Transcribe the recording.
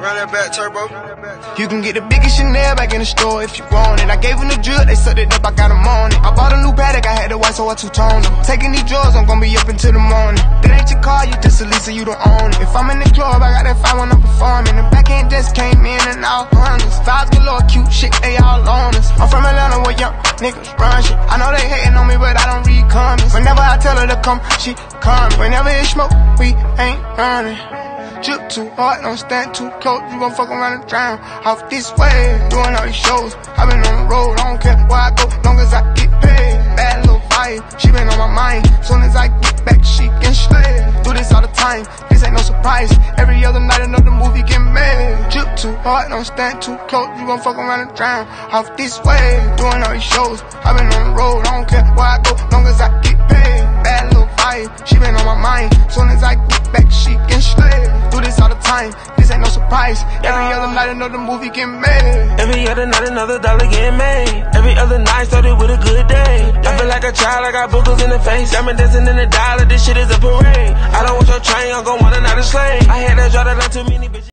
Run that back, turbo. You can get the biggest Chanel back in the store if you want it. I gave them the drill, they sucked it up, I got them on it. I bought a new Patek, I had the white, so I two-toned them. Taking these drugs, I'm gonna be up until the morning. That ain't your car, you just a Lisa, you don't own it. If I'm in the club, I got that fire when I'm performing. The backhand just came in and all hundreds. Vibes galore, cute shit, they all on us. I'm from Atlanta where young niggas run shit. I know they hating on me, but I don't read comments. Whenever I tell her to come, she coming. Whenever it's smoke, we ain't running. Drip too hard, don't stand too close. You gon' fuck around and drown. Off this way, doing all these shows. I been on the road, I don't care where I go, long as I get paid. Bad little vibe, she been on my mind. Soon as I get back, she can slay. Do this all the time, this ain't no surprise. Every other night another movie get made. Drip too hard, don't stand too close. You gon' fuck around and drown. Off this way, doing all these shows. I been on the road, I don't care where I go, long as I get paid. Bad little vibe, she been on my mind. Soon as I get back, she can slay. Do this all the time, this ain't no surprise. Every other night another movie get made. Every other night another dollar get made. Every other night started with a good day. I feel like a child, I got boogers in the face. Got me dancing in the dollar, this shit is a parade. I don't want your train, I'm gon' want another slave. I had to draw that line too many bitches.